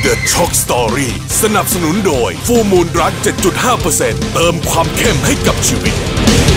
The Shock Story สนับสนุนโดย Full Moon Drug 7.5% เติมความเข้มให้กับชีวิต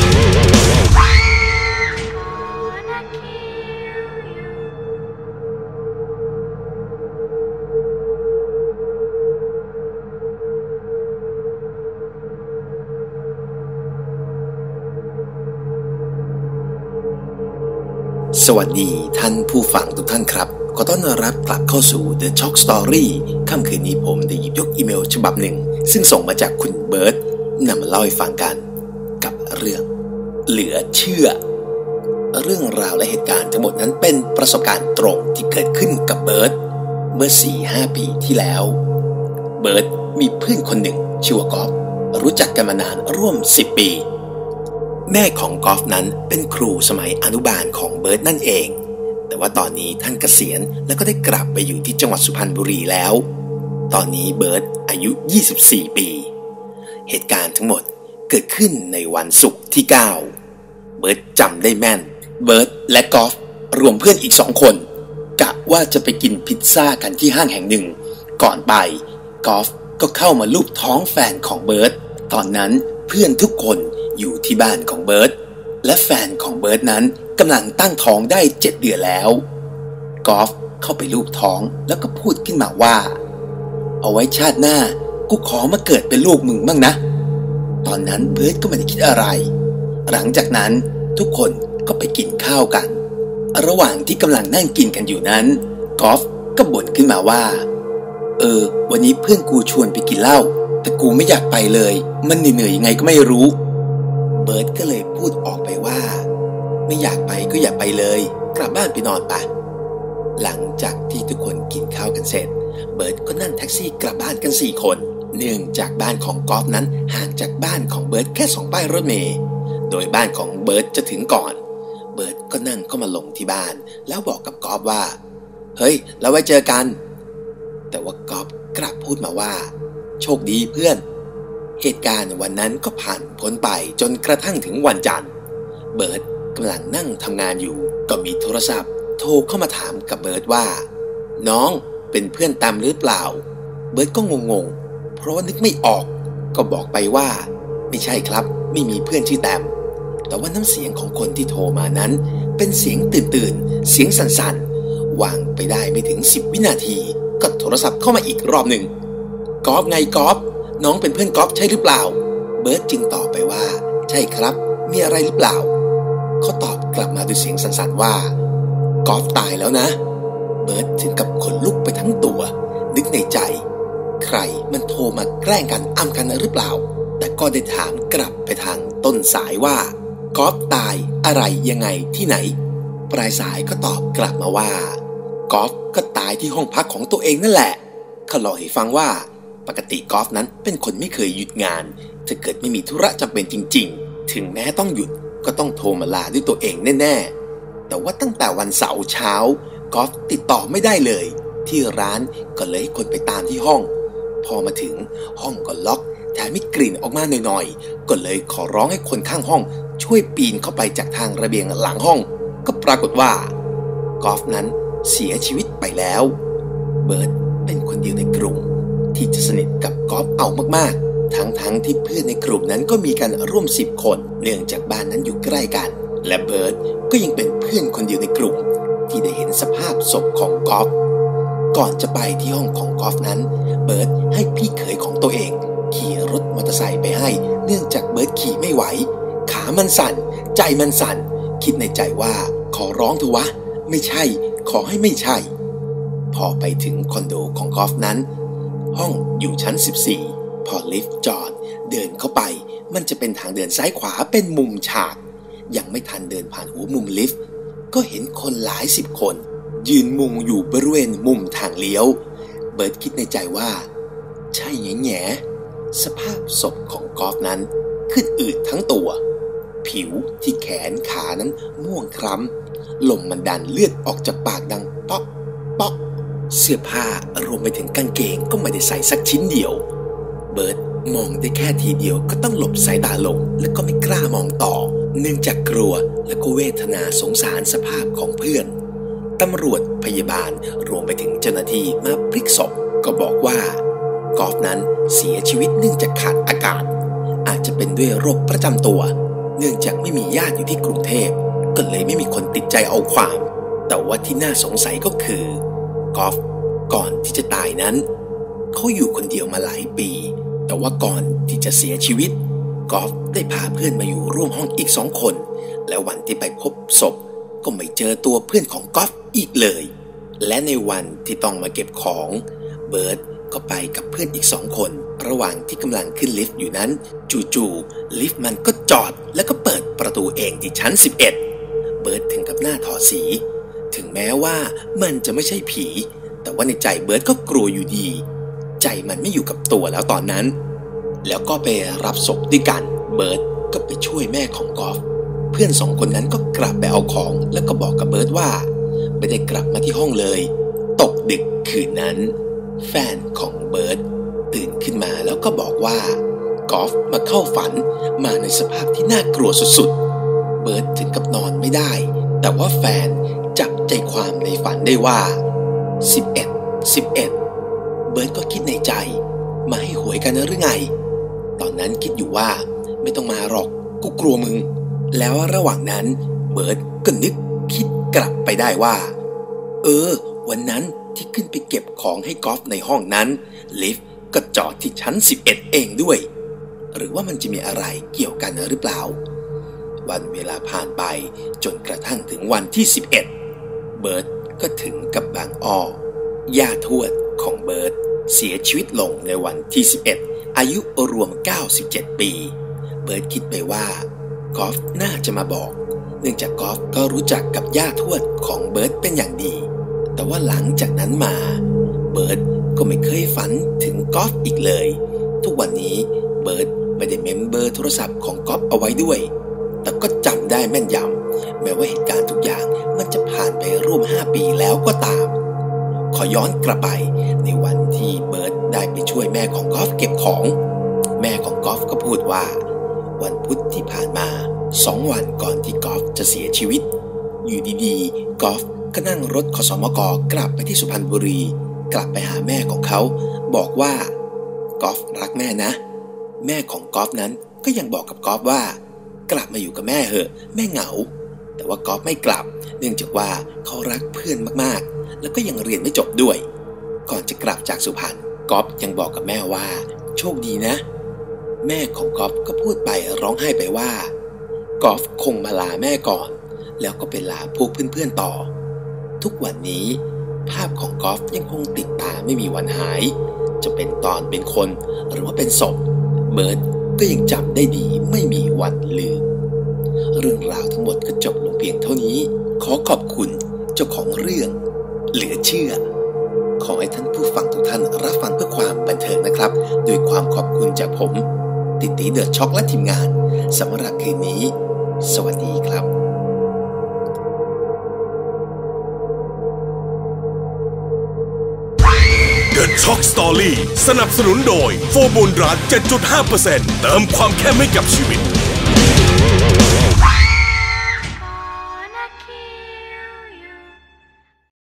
สวัสดีท่านผู้ฟังทุกท่านครับขอต้อนรับกลับเข้าสู่ The Shock Story ค่ำคืนนี้ผมได้หยิบยกอีเมลฉบับหนึ่งซึ่งส่งมาจากคุณเบิร์ตนำมาเล่าให้ฟังกันกับเรื่องเหลือเชื่อเรื่องราวและเหตุการณ์ทั้งหมดนั้นเป็นประสบการณ์ตรงที่เกิดขึ้นกับเบิร์ตเมื่อ 4-5 ปีที่แล้วเบิร์ตมีเพื่อนคนหนึ่งชื่อว่ากอล์ฟรู้จักกันมานานร่วม10 ปีแม่ของกอล์ฟนั้นเป็นครูสมัยอนุบาลของเบิร์ตนั่นเองแต่ว่าตอนนี้ท่านเกษียณแล้วก็ได้กลับไปอยู่ที่จังหวัดสุพรรณบุรีแล้วตอนนี้เบิร์ตอายุ24 ปีเหตุการณ์ทั้งหมดเกิดขึ้นในวันศุกร์ที่9เบิร์ตจำได้แม่นเบิร์ตและกอล์ฟรวมเพื่อนอีก2 คนกะว่าจะไปกินพิซซ่ากันที่ห้างแห่งหนึ่งก่อนไปกอล์ฟก็เข้ามาลูบท้องแฟนของเบิร์ตตอนนั้นเพื่อนทุกคนอยู่ที่บ้านของเบิร์ตและแฟนของเบิร์ตนั้นกำลังตั้งท้องได้7 เดือนแล้วกอล์ฟเข้าไปลูบท้องแล้วก็พูดขึ้นมาว่าเอาไว้ชาติหน้ากูขอมาเกิดเป็นลูกมึงบ้างนะตอนนั้นเบิร์ตก็ไม่ได้คิดอะไรหลังจากนั้นทุกคนก็ไปกินข้าวกันระหว่างที่กำลังนั่งกินกันอยู่นั้นกอล์ฟก็บ่นขึ้นมาว่าวันนี้เพื่อนกูชวนไปกินเหล้าแต่กูไม่อยากไปเลยมันเหนื่อยยังไงก็ไม่รู้เบิร์ตก็เลยพูดออกไปว่าไม่อยากไปก็อย่าไปเลยกลับบ้านไปนอนไปหลังจากที่ทุกคนกินข้าวกันเสร็จเบิร์ตก็นั่งแท็กซี่กลับบ้านกัน4 คนเนื่องจากบ้านของกอล์ฟนั้นห่างจากบ้านของเบิร์ตแค่2 ป้ายรถเมล์โดยบ้านของเบิร์ตจะถึงก่อนเบิร์ตก็นั่งเข้ามาลงที่บ้านแล้วบอกกับกอล์ฟว่าเฮ้ยเราไว้เจอกันแต่ว่ากอล์ฟกลับพูดมาว่าโชคดีเพื่อนเหตุการณ์วันนั้นก็ผ่านพ้นไปจนกระทั่งถึงวันจันทร์เบิร์ตกำลังนั่งทำงานอยู่ก็มีโทรศัพท์โทรเข้ามาถามกับเบิร์ตว่าน้องเป็นเพื่อนแตมหรือเปล่าเบิร์ตก็งงๆเพราะว่านึกไม่ออกก็บอกไปว่าไม่ใช่ครับไม่มีเพื่อนชื่อแตมแต่ว่าน้ำเสียงของคนที่โทรมานั้นเป็นเสียงตื่นๆเสียงสั่นๆวางไปได้ไม่ถึง10 วินาทีก็โทรศัพท์เข้ามาอีกรอบหนึ่งกอล์ฟไงกอล์ฟน้องเป็นเพื่อนกอล์ฟใช่หรือเปล่าเบิร์ตจึงตอบไปว่าใช่ครับมีอะไรหรือเปล่าเขาตอบกลับมาด้วยเสียงสั่นๆว่ากอล์ฟตายแล้วนะเบิร์ตถึงกับขนลุกไปทั้งตัวนึกในใจใครมันโทรมาแกล้งกันอำกันหรือเปล่าแต่ก็ได้ถามกลับไปทางต้นสายว่ากอล์ฟตายอะไรยังไงที่ไหนปลายสายก็ตอบกลับมาว่ากอล์ฟก็ตายที่ห้องพักของตัวเองนั่นแหละเขาเล่าให้ฟังว่าปกติกอล์ฟนั้นเป็นคนไม่เคยหยุดงานถ้าเกิดไม่มีธุระจำเป็นจริงๆถึงแม้ต้องหยุดก็ต้องโทรมาลาด้วยตัวเองแน่ๆแต่ว่าตั้งแต่วันเสาร์เช้ากอล์ฟติดต่อไม่ได้เลยที่ร้านก็เลยให้คนไปตามที่ห้องพอมาถึงห้องก็ล็อกแถมมีกลิ่นออกมาหน่อยๆก็เลยขอร้องให้คนข้างห้องช่วยปีนเข้าไปจากทางระเบียงหลังห้องก็ปรากฏว่ากอล์ฟนั้นเสียชีวิตไปแล้วเบิร์ตเป็นคนเดียวในกลุ่มที่จะสนิทกับกอล์ฟเอามากๆทั้งที่เพื่อนในกลุ่มนั้นก็มีกันร่วม10 คนเนื่องจากบ้านนั้นอยู่ใกล้กันและเบิร์ตก็ยังเป็นเพื่อนคนเดียวในกลุ่มที่ได้เห็นสภาพศพของกอล์ฟก่อนจะไปที่ห้องของกอล์ฟนั้นเบิร์ตให้พี่เขยของตัวเองขี่รถมอเตอร์ไซค์ไปให้เนื่องจากเบิร์ตขี่ไม่ไหวขามันสั่นใจมันสั่นคิดในใจว่าขอร้องเถอะวะไม่ใช่ขอให้ไม่ใช่พอไปถึงคอนโดของกอล์ฟนั้นห้องอยู่ชั้น14พอลิฟต์จอดเดินเข้าไปมันจะเป็นทางเดินซ้ายขวาเป็นมุมฉากยังไม่ทันเดินผ่านหัวมุมลิฟต์ก็เห็นคนหลาย10 คนยืนมุงอยู่บริเวณมุมทางเลี้ยวเบิร์ตคิดในใจว่าใช่แง่ๆสภาพศพของกอล์ฟนั้นขึ้นอืดทั้งตัวผิวที่แขนขานั้นม่วงคล้ำลมมันดันเลือดออกจากปากดังป๊อกป๊อกเสื้อผ้ารวมไปถึงกางเกงก็ไม่ได้ใส่สักชิ้นเดียวเบิร์ตมองได้แค่ทีเดียวก็ต้องหลบสายตาลงแล้วก็ไม่กล้ามองต่อเนื่องจากกลัวและก็เวทนาสงสารสภาพของเพื่อนตำรวจพยาบาลรวมไปถึงเจ้าหน้าที่มาพลิกศพก็บอกว่ากอล์ฟนั้นเสียชีวิตเนื่องจากขาดอากาศอาจจะเป็นด้วยโรคประจำตัวเนื่องจากไม่มีญาติอยู่ที่กรุงเทพก็เลยไม่มีคนติดใจเอาความแต่ว่าที่น่าสงสัยก็คือกอล์ฟก่อนที่จะตายนั้นเขาอยู่คนเดียวมาหลายปีแต่ว่าก่อนที่จะเสียชีวิตกอล์ฟได้พาเพื่อนมาอยู่ร่วมห้องอีก2 คนและวันที่ไปพบศพก็ไม่เจอตัวเพื่อนของกอล์ฟอีกเลยและในวันที่ต้องมาเก็บของเบิร์ตก็ไปกับเพื่อนอีก2 คนระหว่างที่กำลังขึ้นลิฟต์อยู่นั้นจู่ๆลิฟต์มันก็จอดแล้วก็เปิดประตูเองที่ชั้น11เบิร์ตถึงกับหน้าถอดสีถึงแม้ว่ามันจะไม่ใช่ผีแต่ว่าในใจเบิร์ตก็กลัวอยู่ดีใจมันไม่อยู่กับตัวแล้วตอนนั้นแล้วก็ไปรับศพด้วยกันเบิร์ตก็ไปช่วยแม่ของกอล์ฟเพื่อน2 คนนั้นก็กลับไปเอาของแล้วก็บอกกับเบิร์ตว่าไม่ได้กลับมาที่ห้องเลยตกดึกคืนนั้นแฟนของเบิร์ตตื่นขึ้นมาแล้วก็บอกว่ากอล์ฟมาเข้าฝันมาในสภาพที่น่ากลัวสุดๆเบิร์ตถึงกับนอนไม่ได้แต่ว่าแฟนจับใจความในฝันได้ว่า11เบิร์ตก็คิดในใจมาให้หวยกันนะหรือไงตอนนั้นคิดอยู่ว่าไม่ต้องมาหรอกกูกลัวมึงแล้วระหว่างนั้นเบิร์ตก็นึกคิดกลับไปได้ว่าวันนั้นที่ขึ้นไปเก็บของให้กอล์ฟในห้องนั้นลิฟต์ก็จอดที่ชั้น11เองด้วยหรือว่ามันจะมีอะไรเกี่ยวกันหรือเปล่าวันเวลาผ่านไปจนกระทั่งถึงวันที่11เบิร์ตก็ถึงกับบางอ้อย่าทวดของเบิร์ตเสียชีวิตลงในวันที่11อายุรวม97 ปีเบิร์ตคิดไปว่ากอล์ฟน่าจะมาบอกเนื่องจากกอล์ฟก็รู้จักกับย่าทวดของเบิร์ตเป็นอย่างดีแต่ว่าหลังจากนั้นมาเบิร์ตก็ไม่เคยฝันถึงกอล์ฟอีกเลยทุกวันนี้เบิร์ตไม่ได้เมมเบอร์โทรศัพท์ของกอล์ฟเอาไว้ด้วยแต่ก็จำได้แม่นยำแม้ว่าเหตุการณ์ทุกอย่างมันจะผ่านไปร่วม5 ปีแล้วก็ตามขอย้อนกลับไปในวันที่เบิร์ตได้ไปช่วยแม่ของกอล์ฟเก็บของแม่ของกอล์ฟก็พูดว่าวันพุธที่ผ่านมา2 วันก่อนที่กอล์ฟจะเสียชีวิตอยู่ดีๆกอล์ฟก็นั่งรถคสมกกลับไปที่สุพรรณบุรีกลับไปหาแม่ของเขาบอกว่ากอล์ฟรักแม่นะแม่ของกอล์ฟนั้นก็ยังบอกกับกอล์ฟว่ากลับมาอยู่กับแม่เหอะแม่เหงาแต่ว่ากอล์ฟไม่กลับเนื่องจากว่าเขารักเพื่อนมากๆแล้วก็ยังเรียนไม่จบด้วยก่อนจะกลับจากสุพรรณกอล์ฟยังบอกกับแม่ว่าโชคดีนะแม่ของกอล์ฟก็พูดไปร้องไห้ไปว่ากอล์ฟคงมาลาแม่ก่อนแล้วก็ไปลาพวกเพื่อนๆต่อทุกวันนี้ภาพของกอล์ฟยังคงติดตาไม่มีวันหายจะเป็นตอนเป็นคนหรือว่าเป็นศพเบิร์ตก็ยังจำได้ดีไม่มีวันลืมเรื่องราวทั้งหมดก็จบลงเพียงเท่านี้ขอขอบคุณเจ้าของเรื่องเหลือเชื่อขอให้ท่านผู้ฟังทุกท่านรับฟังเพื่อความบันเทิงนะครับโดยความขอบคุณจากผมติตีเดอะช็อกและทีมงานสำหรับคืนนี้สวัสดีครับ The Shock Story สนับสนุนโดยโฟมูลดรัก 7.5% เติมความเข้มให้กับชีวิต